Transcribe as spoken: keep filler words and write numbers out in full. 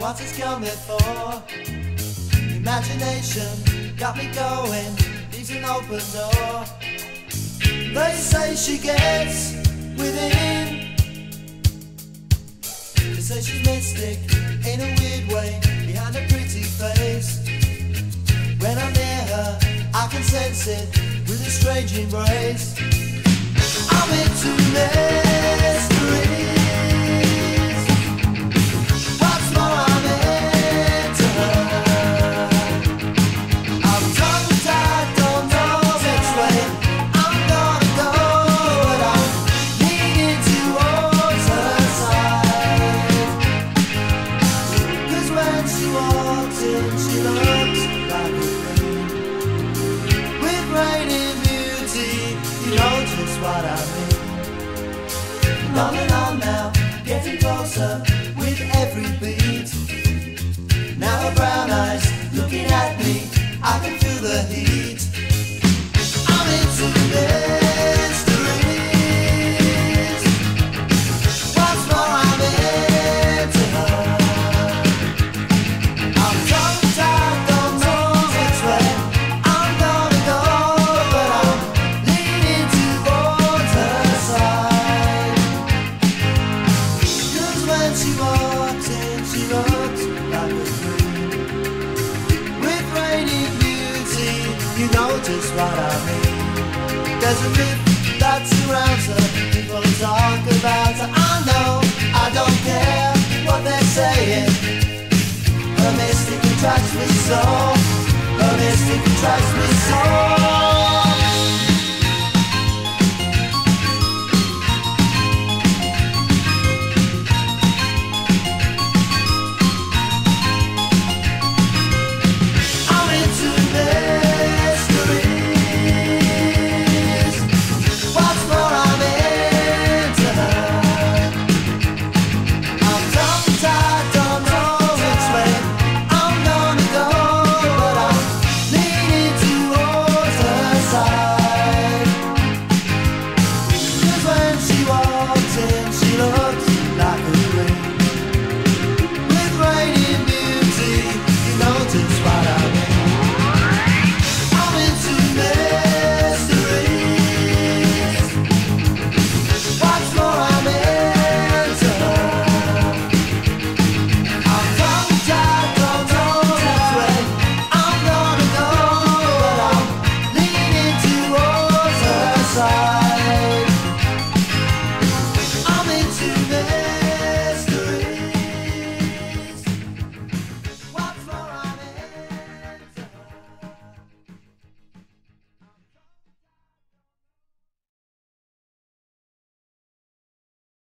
what it's come here for. Imagination got me going, leaves an open door. They say she gets within. They say she's mystic in a weird way, behind a pretty face. When I'm near her, I can sense it with a strange embrace. I'm into mysteries. What's more, I'm into her. I'm tongue-tied, don't know which way I'm gonna go, but I'm leaning towards her side. 'Cause when she walks in, she looks like a queen, with radiant beauty, you know just what I mean. On and on now, getting closer with every beat. Now her brown eyes looking at me, I can feel the heat. I'm into mysteries. What's more, I'm into her. I'm tongue-tied, don't know which way I'm gonna go, but I'm leaning towards her side. 'Cause when she walks in, she looks like a queen, with radiant beauty, you know just what I mean. There's a myth that surrounds her, people talk about her. I know, I don't care what they're saying. Her mystic attracts me so, her mystic attracts me so.